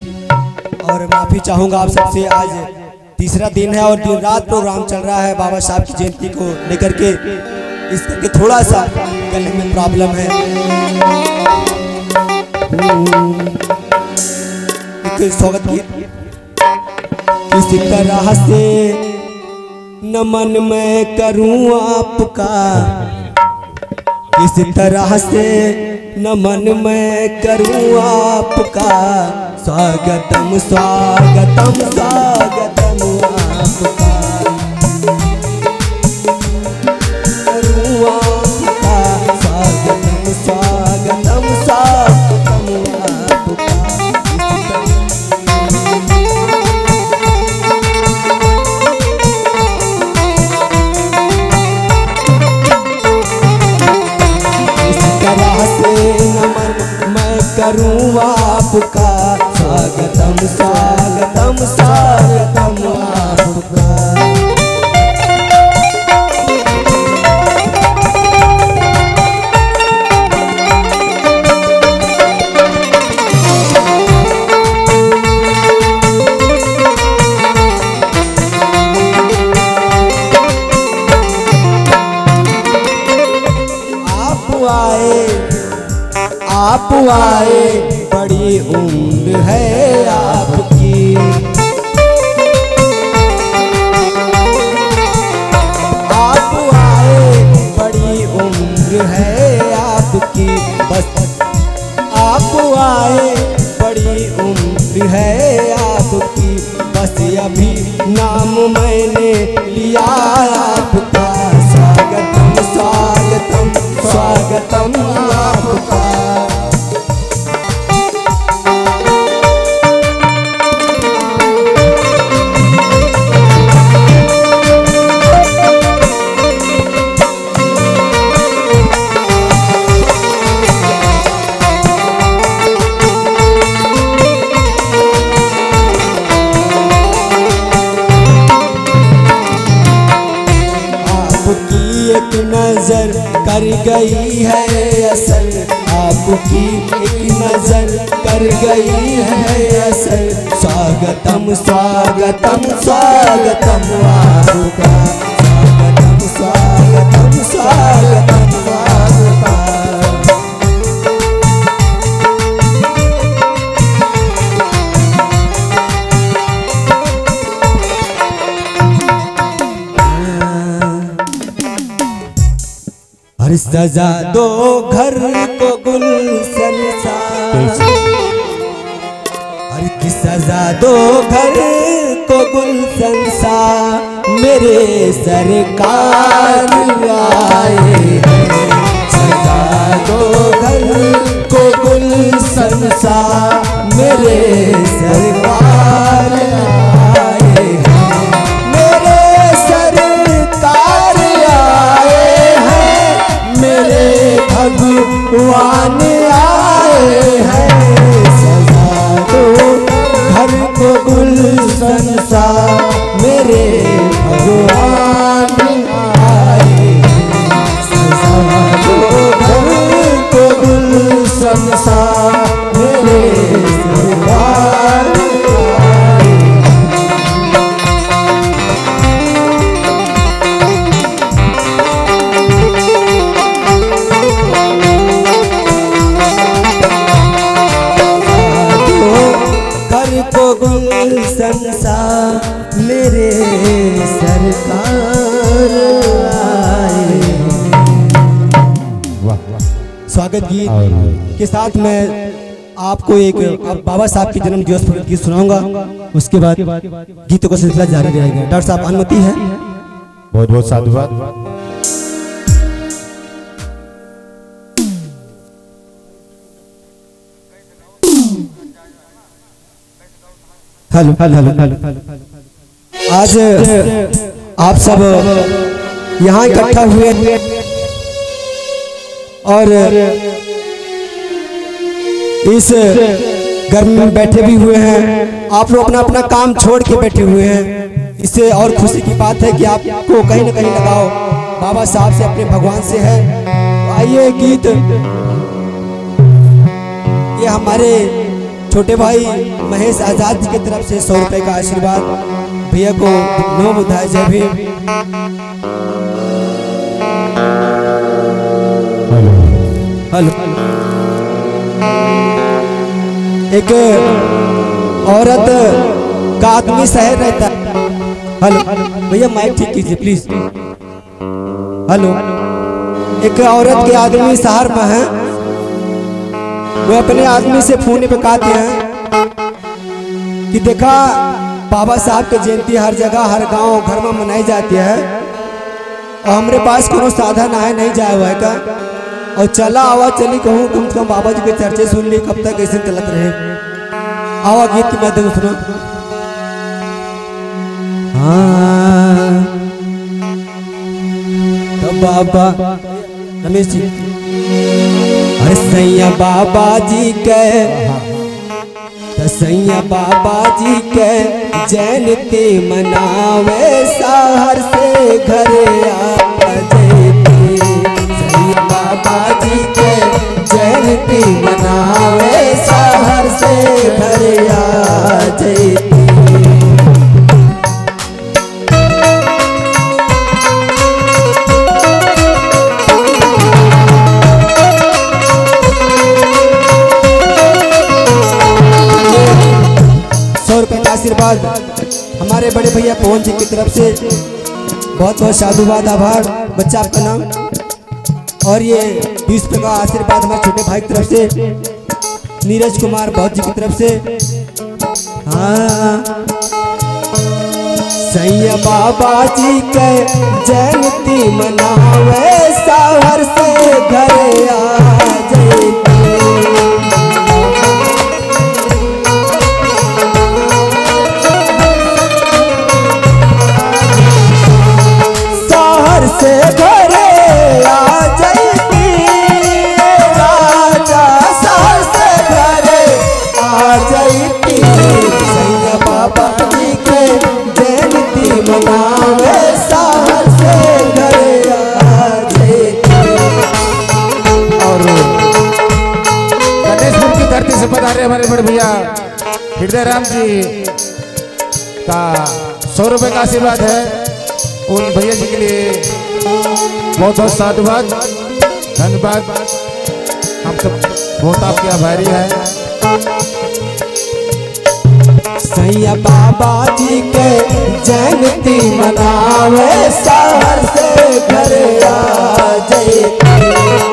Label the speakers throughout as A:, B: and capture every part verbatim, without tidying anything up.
A: और माफी चाहूंगा आप सबसे। आज तीसरा दिन है और दिन रात प्रोग्राम चल रहा है बाबा साहब की जयंती को लेकर के। इस करके थोड़ा सा गले में प्रॉब्लम है। एक स्वागत गीत। किसी तरह से नमन मैं करूं आपका, किसी तरह से नमन मैं करूं आपका। स्वागतम स्वागतम स्वागतम आपका, करूं आपका। स्वागतम स्वागतम स्वागतम आपका। करूं आपका स्वागतम स्वागतम स्वागतम आपका। आप आए आप आए बड़ी उम्र है आपकी। आप आए बड़ी उम्र है आपकी। बस आप आए बड़ी उम्र है आपकी। बस अभी नाम मैंने लिया आपका। स्वागतम स्वागतम स्वागतम आपका। एक नजर कर गई है असर, आपकी एक नजर कर गई है असर। स्वागतम स्वागतम स्वागतम आपका। स्वागतम स्वागतम स्वागतम आपका। हर सजा दो घर को गुलशन सा, हर की सजा दो घर को गुलशन सा। मेरे सरकार आए हैं। सजा दो घर को गुलशन सा। मेरे सरकार आए हैं। मेरे सरकार आए हैं। मेरे भगवान आए हैं। सजा दो घर को गुलशन सा। मेरे भगवान आए हैं। सजा दो घर को गुलशन सा। मेरे भगवान संसा। मेरे सरकार आए। स्वागत गीत के साथ मैं आपको एक बाबा साहब के जन्म दिवस पर गीत सुनाऊंगा। उसके बाद गीतों का सिलसिला जारी रहेगा। डॉक्टर साहब अनुमति है?
B: बहुत बहुत साधुवाद।
A: Hello hello hello. आज आप सब यहाँ इकट्ठा हुए और इस गर्मी में बैठे भी हुए हैं। आप लोग अपना अपना काम छोड़ के बैठे हुए हैं। इससे और खुशी की बात है कि आपको कहीं ना कहीं लगाओ बाबा साहब से, अपने भगवान से है। तो आइए गीत, ये हमारे छोटे भाई महेश आजाद जी की तरफ से सौ रुपए का आशीर्वाद भैया को नौ बुधाई जय भीम। हेलो एक औरत का आदमी शहर रहता है। हेलो भैया माइक ठीक कीजिए प्लीज। हेलो एक औरत के आदमी शहर में है, वो अपने आदमी से फोन पे कहते हैं कि देखा बाबा साहब की जयंती हर जगह हर गांव घर में मनाई जाती है और हमारे पास कोनो साधन है नहीं जाए हुआ है का, और चला आवा चली कहूँ कम से कम बाबा जी के चर्चे सुन ली, कब तक ऐसे चलत रहे। आवा गीत के माध्यम सुनो। हाँ तो बाबा रमेश जी, अरे सैया बाबा जी के सैया बाबा जी के जयंती मनावे शहर से घर आ जयती। सैया बाबा जी के जयंती मनावे शहर से घर आ जयती। आशीर्वाद हमारे बड़े भैया पवन जी की तरफ से बहुत बहुत साधुवाद आभार। बच्चा आपका नाम और ये बीस रुपये का आशीर्वाद हमारे छोटे भाई की तरफ से नीरज कुमार बहुत जी की तरफ से। हाँ सैया बाबा जी के जयंती मनावे शहर से घर आ जयती। से घरे आ जयती राजा शहर से घरे आ जयती। सैया बाबा जी के जयंती मनावे शहर से घरे आ जयती।
C: और गणेशपुर की धरती से पधारे हमारे बड़े भैया हृदय राम जी का सौ रुपए का आशीर्वाद है। उन भैया जी के लिए बहुत बहुत साधुवाद धन्यवाद। हम सब बहुत आपके आभारी हैं।
A: सैया बाबा जी के जयंती मनावे शहर से घर आ जयती।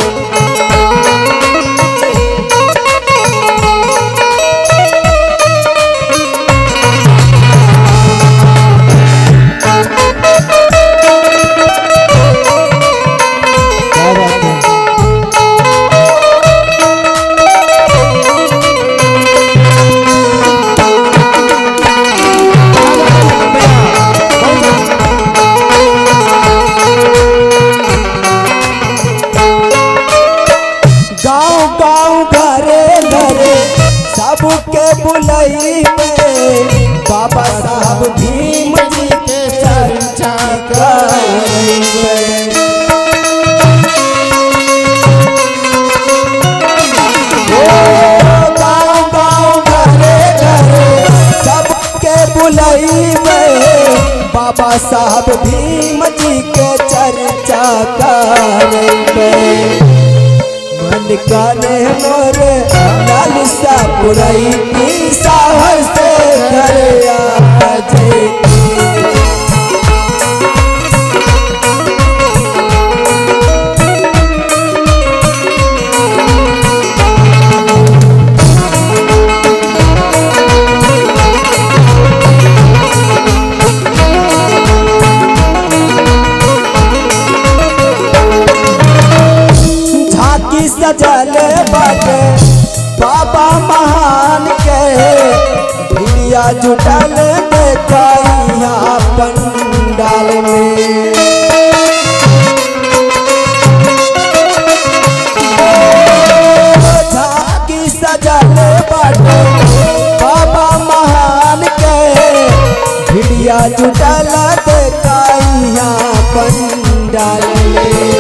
A: बुलई में बाबा साहब भीम जी के चर्चा करेंगे। गाँव गाँव घरे घरे सबके बुलई में बाबा साहब भीम जी के चर्चा करेंगे। मन करे मोरे लालसा पुरई की शहर से घर आ जयती। झांकी सजल बाटे बाबा महान के भिड़िया जुटल देखा पंडाल में। झांकी सजल बाटे बाबा महान के भिड़िया जुटल देखा पंडाल में।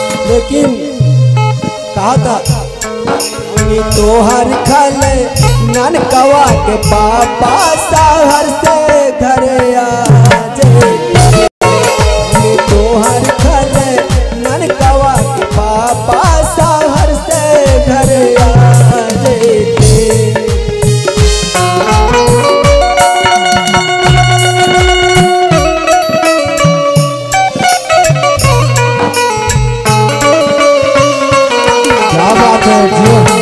A: लेकिन कहा था तोहर खल ननकवा के पापा शहर से घरे आ जे तोहर घर ननकवा के पापा शहर से घरे आ जे क्या बात है जी।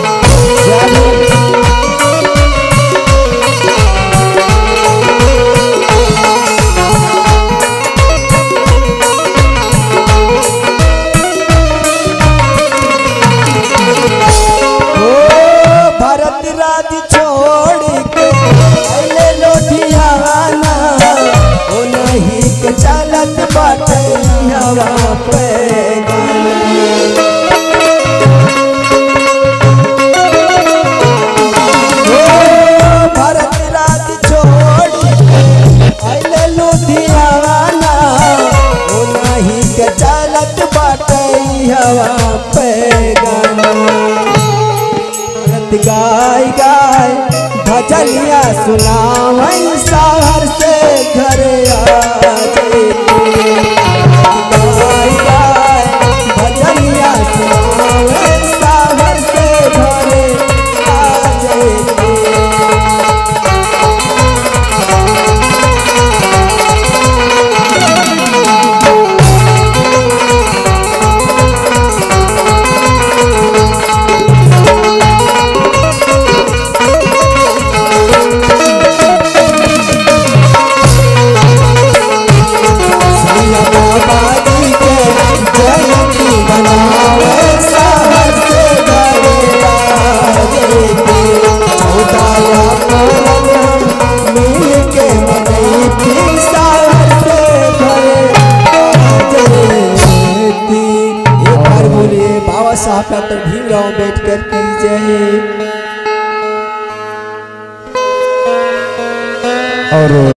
A: छोड़ के अइले लोधियाना ओ नहीं के चलत बाटे हवा पे भारत राज छोड़ के अइले लोधियाना ओ नहीं के चलत बाटे हवा पे गाय गाय भजनिया सुनावई शहर से घरे आ जे गाय गाय भजनिया सुनावई शहर से घरे आ जे बाबा साहब डॉक्टर भीमराव अम्बेडकर की जय।
C: और